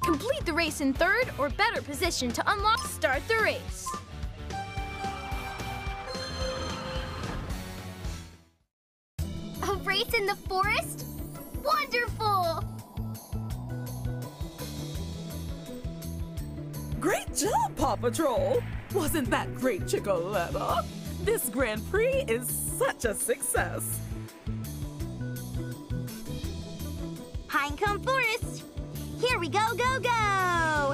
Complete the race in third or better position to unlock Start the Race. A race in the forest? Wonderful! Great job, Paw Patrol! Wasn't that great, Chicoletta? This Grand Prix is such a success! Pinecone Forest! Here we go, go, go!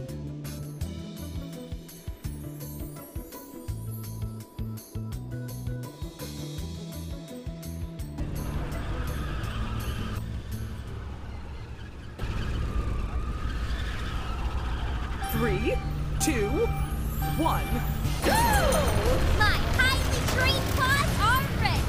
3, 2, 1, go! My highly trained paws are ready!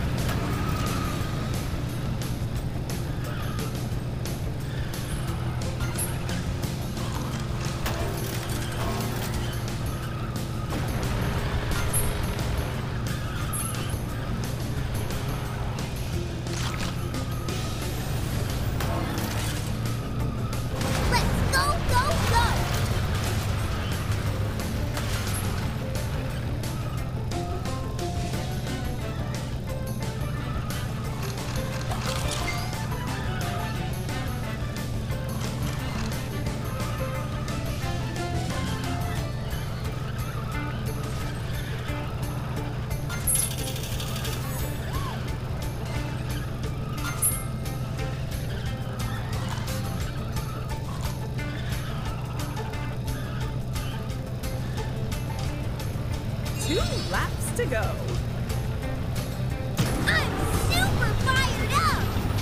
Let's go, go, go! Two laps to go. I'm super fired up!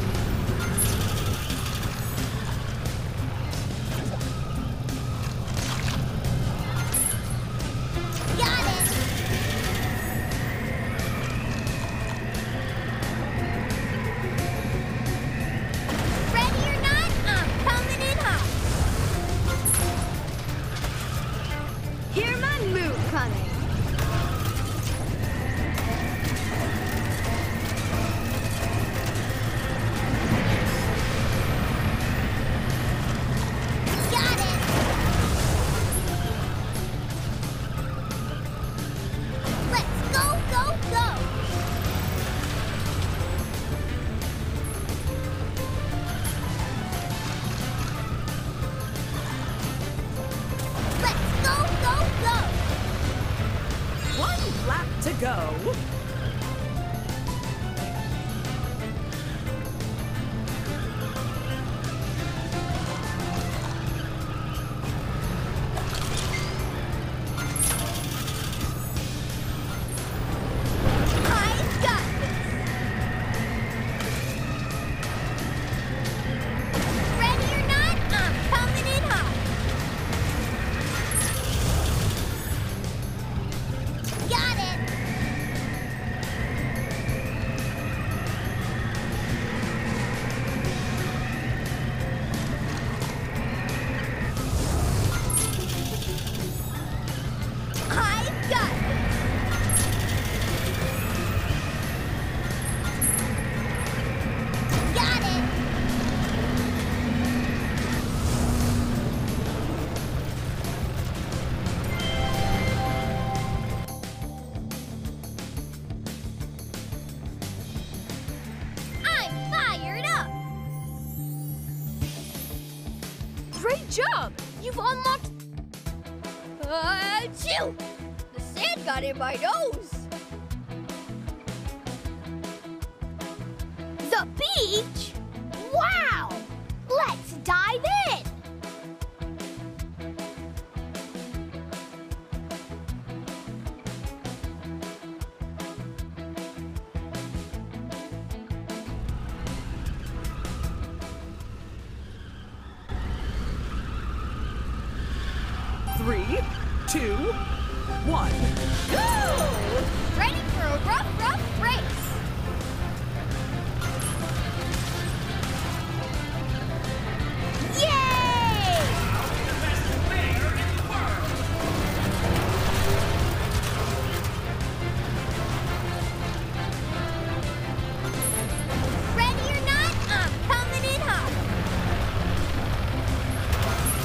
Got it! Ready or not, I'm coming in hot! Hear my move coming! Got it! Let's go, go, go! Let's go, go, go! One lap to go. I've got this! Ready or not, I'm coming in hot! Got it! I've got this! Got it! I'm fired up! Great job! You've unlocked... Achoo! The sand got in my nose! The beach? Wow! Let's dive in! Three, 2, 1, go! Ready for a rough, rough race! Yay! Ready or not, I'm coming in hot!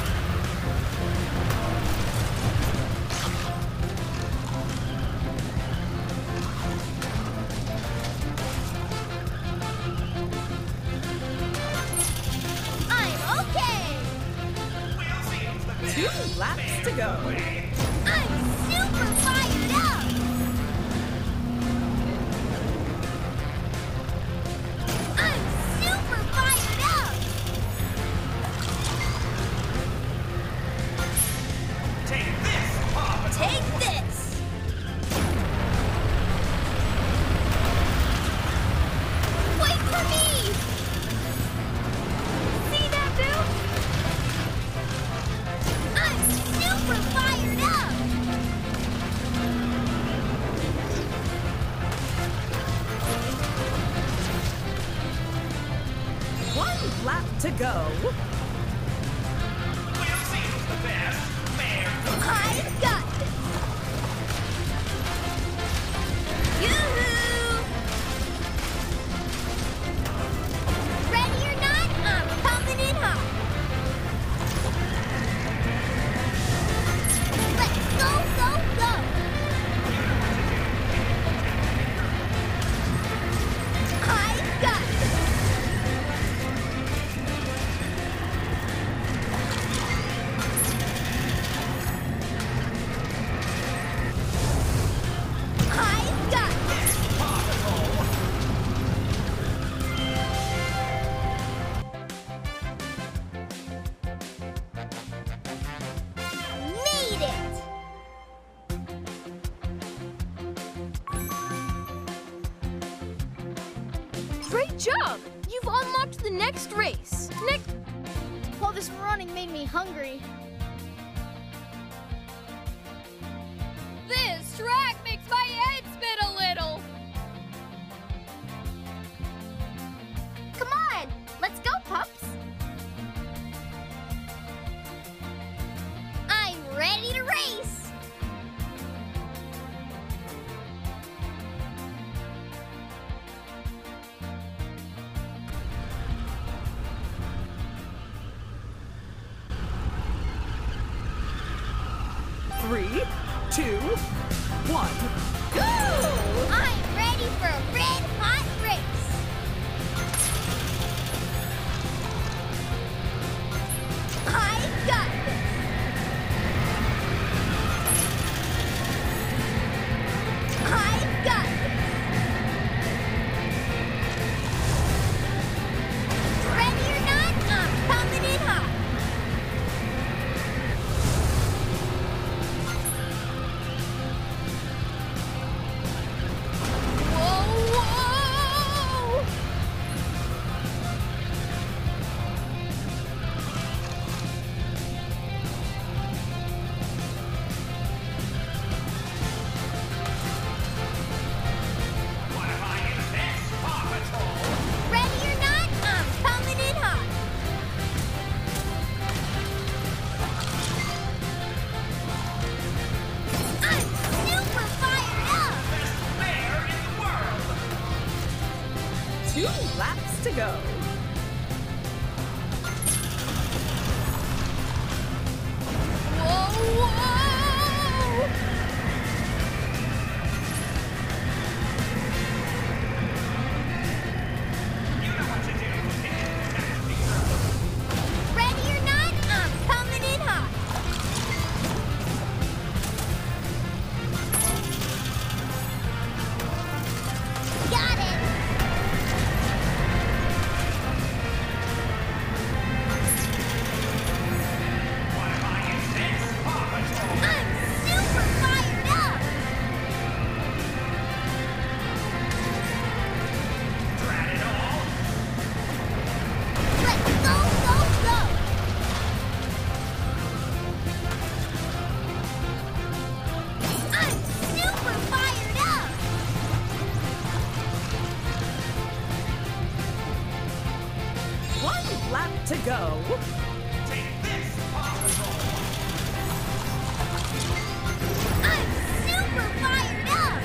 go. I'm super fired up! I'm super fired up! Take this, Paw Patrol! Take this! Wait for me! See that, Boo? I'm super fired up! One lap to go. We'll see who's the best. Mayor I've got this! Yoo-hoo! Ready or not, I'm coming in hot! Let's go, go, go! I've got this! I've got this! Paw Patrol! Made it! Great job! You've unlocked the next race. All this running made me hungry. This track makes my head spin a little. Come on, let's go, pups. I'm ready to race. Three, two, one, go! I'm ready for a red hot race. I've got this. I've got this. Ready or not, I'm coming in hot. Whoa, whoa! Wanna buy in this, Paw Patrol? Ready or not, I'm coming in hot. I'm super fired up. Best mayor in the world! 2 laps to go. Whoa, whoa! You know what to do. Ready or not, I'm coming in hot. Got it. Wanna buy in this, Paw Patrol? I'm super fired up. Drat it all! Let's go, go, go. I'm super fired up. One lap to go. Take this, Paw Patrol! I'm super fired up.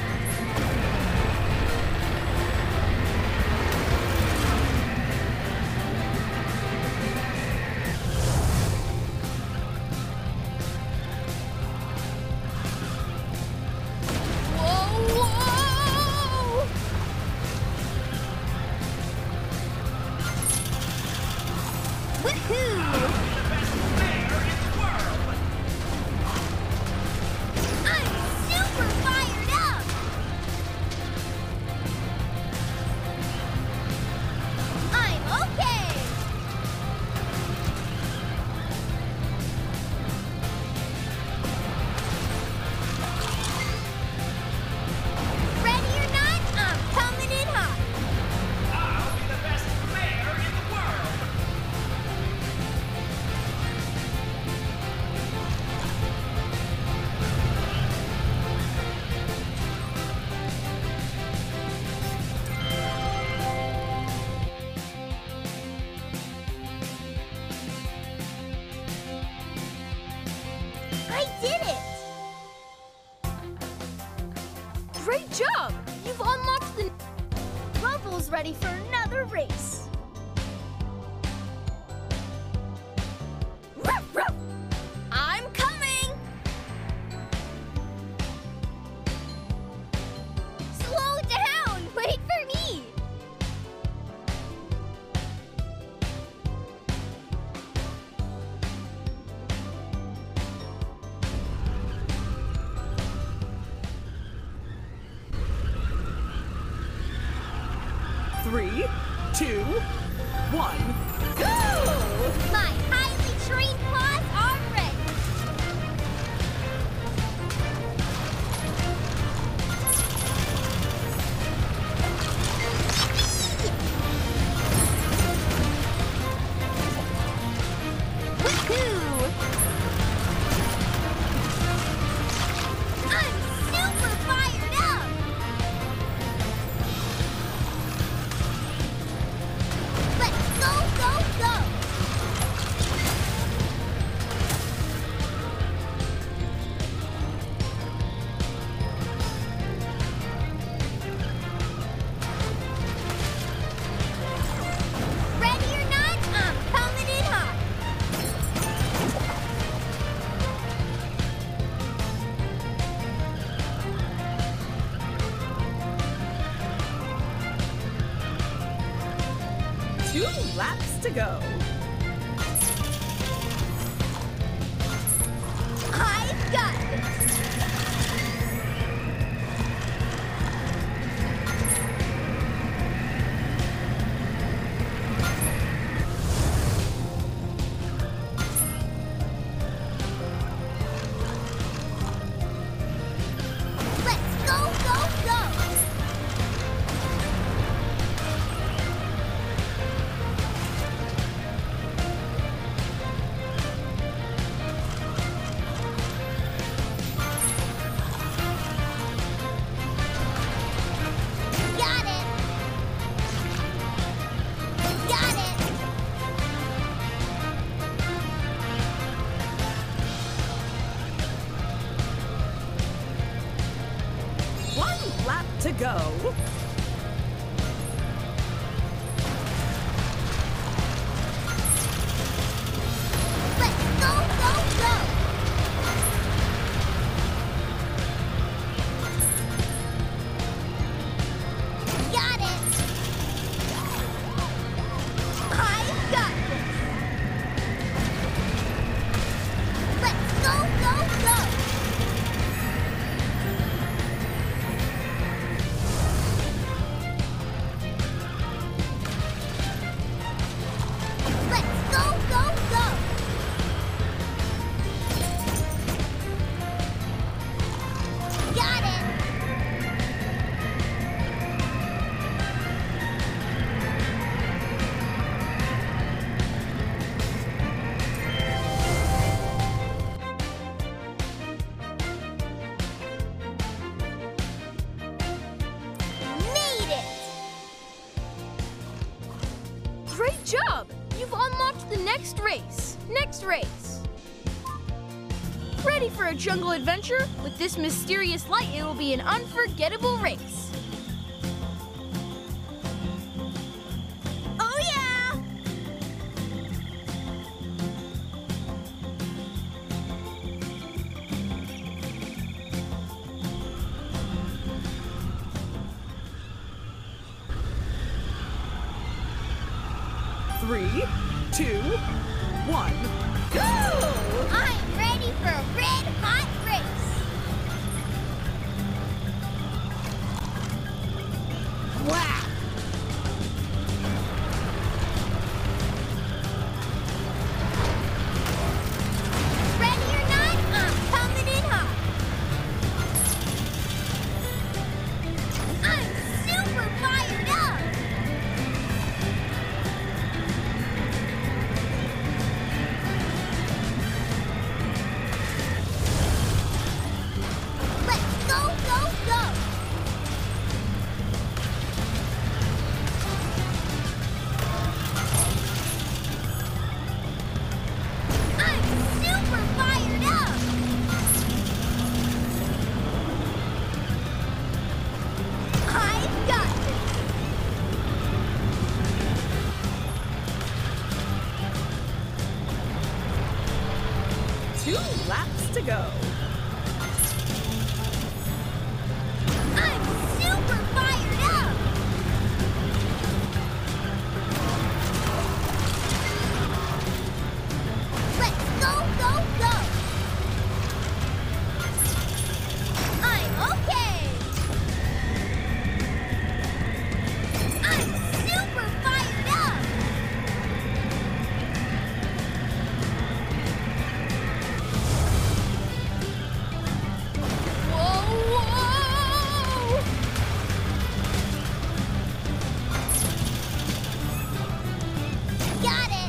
Whoa, whoa! Woohoo! You've unlocked the... Rumple's ready for another race. Ruff, ruff. I'm coming! Slow down! Wait for me! Three, two, one, go! My highly trained paws are ready. Woohoo! I'm super fired up! Let's go, go, go! Ready or not, I'm coming in hot. Two laps to go. I've got this. Let's go, go, go! Got it! Got it! One lap to go. Let's go, go, go! Got it! I've got this! Let's go, go, go! Let's go, go, go! Got it! Made it! Great job! You've unlocked the next race. Next race. Ready for a jungle adventure? With this mysterious light, it will be an unforgettable race. Oh yeah! Three, two, one, go! I'm ready for a red hot race! Wow! Ready or not, I'm coming in hot! I'm super fired up! Let's go, go, go! go. I'm super fired up! Let's go, go, go! I'm okay! I'm super fired up! Whoa, whoa! Got it!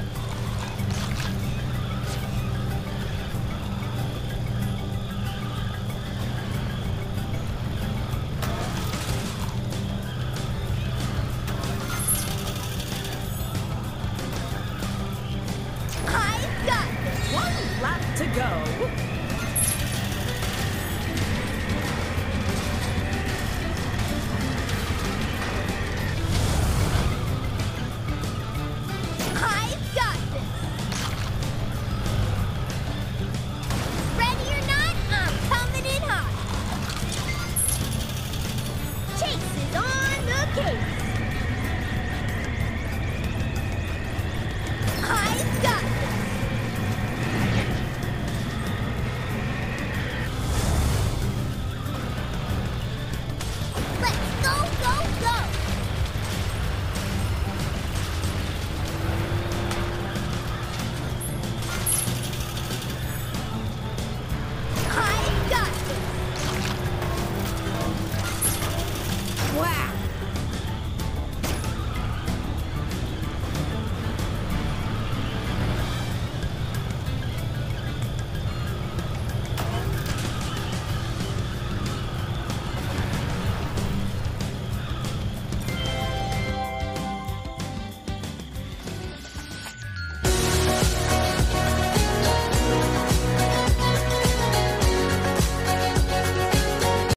I've got this! One lap to go. I've got this! Ready or not, I'm coming in hot! Chase is on the case! I've got this! Let's go, go, go! I've got this! Wow.